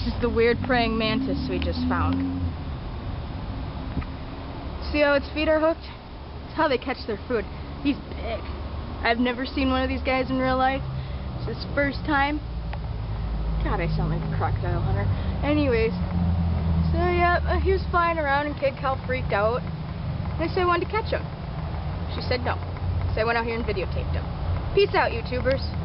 This is the weird praying mantis we just found. See how its feet are hooked? It's how they catch their food. He's big. I've never seen one of these guys in real life. It's his first time. God, I sound like a crocodile hunter. Anyways, so yeah, he was flying around and Kid Cal freaked out. And I said I wanted to catch him. She said no. So I went out here and videotaped him. Peace out, YouTubers.